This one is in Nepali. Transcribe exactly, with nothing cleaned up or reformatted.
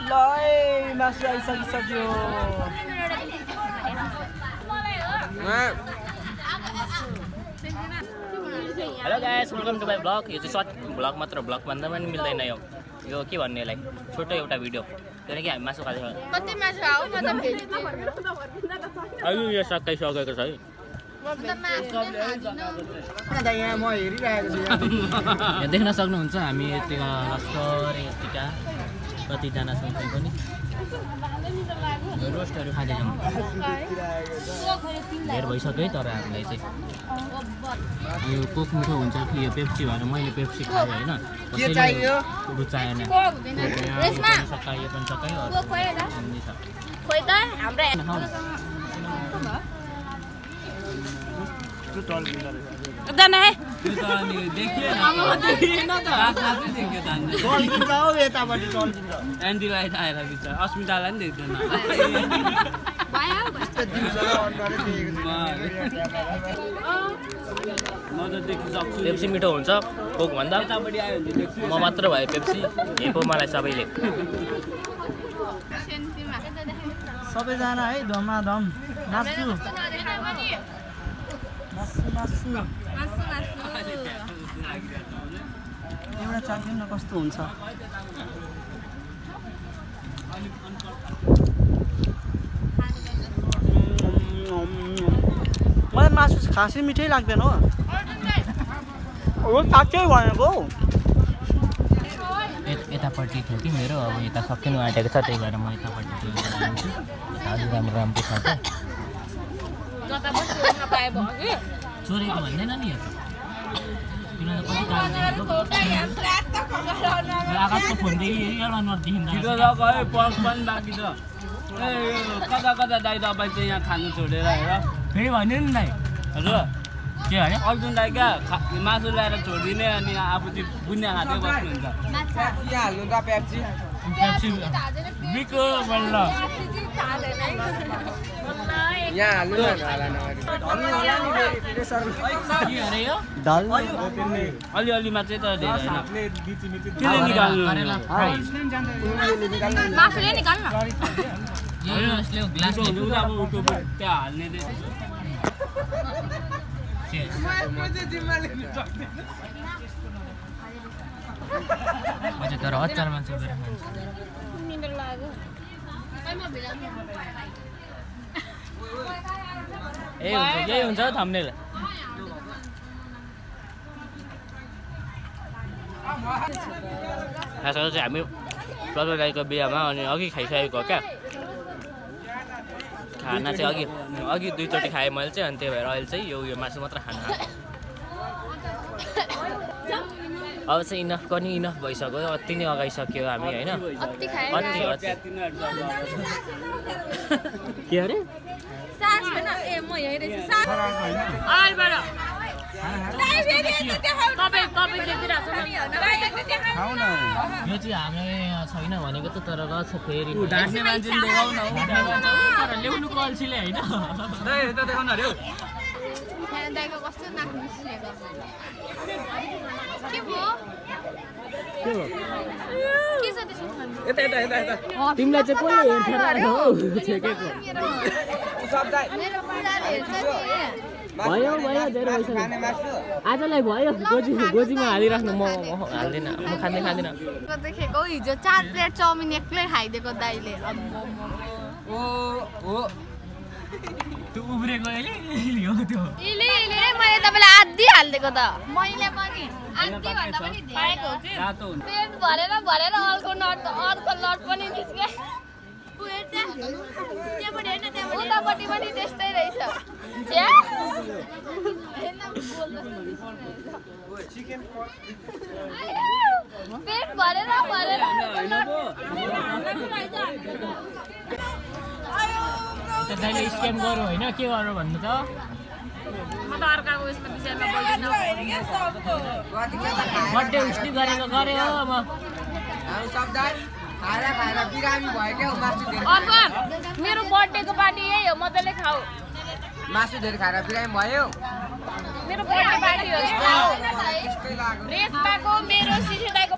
ल मासु आइसकिसक्यो। Hello guys, welcome to my blog. यो चाहिँ सर्ट ब्लग मात्र, ब्लग भन्दा पनि मिल्दैन यो यो के भन्ने यसलाई, छोटो एउटा भिडियो। किनकि हामी मासु खाँदैछौँ। कति मासु आऊ म त भेजिटेरियन। अहिले यो सकाइ सकेको छ है। म त मासु दादा यहाँ म हेरिरहेको छु। यहाँ देख्न सक्नुहुन्छ हामी यतिका लस्कर यतिका कतिजना छौँ त्यही पनि रोस्टहरू खाँदैछौँ। धेर भइसक्यो है, तर हामीलाई चाहिँ यो कोक मिठो हुन्छ कि यो पेप्सी भएर मैले पेप्सी खाएँ होइन। के चाहियो? रुचाएन। रेस्मा सकायो पनि सकायो। खोइ त हाम्रो जाना है एन्टीलाई आएर बिच अस्मितालाई पनि देख्दैन। पेप्सी मिठो हुन्छ कोक भन्दा। म मात्र भए पेप्सी यही पो मलाई सबैले। सबैजना है धमाधम नाच्छु नाच्छु नाच्छु एउटा चाख्नु न कस्तो हुन्छ। मलाई मासु खासै मिठै लाग्दैन हो। साँच्चै भनेको यतापट्टि थियो कि मेरो, अब यता सकिनु आँटेको छ, त्यही भएर म यतापट्टि जान्छु। अलि राम्रो राम्रो छ त। चोरेको भन्दैन नि यो आकाशको फोनदेखि एउटा नदेखिँदा पर्स पनि बाँकी छ। ए कता कता दाइ तपाईँ चाहिँ यहाँ खानु छोडेर हेर फेरि भन्यो नि दाइ। हजुर के अरे अर्जुन दाइ क्या मासु ल्याएर छोडिदिने अनि आफू चाहिँ बुन्ने खाँदै बस्नुहुन्छ। हाल्नु त पेप्सी पेप्सी बिको बल्ल यहाँ हाल्नु न हाला नगरी के अरे यो दाल अलिअलिमा चाहिँ तर धेरै होइन। त्यसले निकाल्नु मासुले निकाल्न यसले ग्लास अब उठो त्यहाँ हाल्ने तर अचारमा चोबेर खान्छ। ए हुन्छ यही हुन्छ थम्बनेल। खास गरी चाहिँ हामी प्रज्वल दाइको बिहामा अनि अघि खाइसकेको क्या खाना चाहिँ अघि अघि दुईचोटि खाएँ मैले चाहिँ, अनि त्यही भएर अहिले चाहिँ यो यो मासु मात्र खानु खाएँ। अब चाहिँ इनफ पनि इनफ भइसक्यो, अति नै अगाइसक्यो हामी होइन। अति खाए अति के अरे सास हैन ए म यही रहेछ सास आइबाट दाइ फेरि यति देखाउ तपाईँ तपाईँ देखिरहेको छ दाइ यति देखाउ खाऊ न। यो चाहिँ हाम्रो यहाँ छैन भनेको त, तर रहेछ फेरि ढाक्ने मान्छे देखाउ न तर ल्याउनुको अल्छीले होइन। यता देखाउनु अरे यहाँ दाइको कस्तो नाक निस्केको के भयो के हो के छ त्यसो यता यता यता यता तिमीलाई चाहिँ कसले हेर्छ र हो छेकेको सब दाइ मेरो बुढाले हेर्छ नि भयो भयो धेरै भइसक्यो आजलाई भयो। गोजी गोजीमा हालिराख्नु, म हाल्दिनँ, म खाँदै खाँदिनँ। देखेको हिजो चार प्लेट चाउमिन एक्लै खाइदिएको दाइले। ओ ओ त्यो उब्रेको अहिले हो त्यो इले इले मैले तपाईलाई आधी हाल्दिएको त मैले पनि आधी भन्दा पनि धेरै हो कि रातो हुन्छ। पेट भरेर भरेर अर्को नट अर्को लट पनि निस्के उयो त्यहाँ त्यहाँपट्टि होइन त्यहाँपट्टि उतापट्टि पनि त्यस्तै रहेछ ज्या पेट भरेर भरेर दाइले स्क्याम गरौँ होइन, के गरौँ भन्नु त। म त अर्काको उयसको विषयमा बोल्दिनँ। बर्थडे उस्टी गरेको गरे हो म खाएर खाएर बिरामी भयो क्या मासु धेरै अर्को मेरो बर्थडेको पार्टी यही हो, मजाले खाऊ। मासु धेरै खाएर बिरामी भयो। मेरो बर्थडे पार्टी हो रेसमाको मेरो सिसी दाइको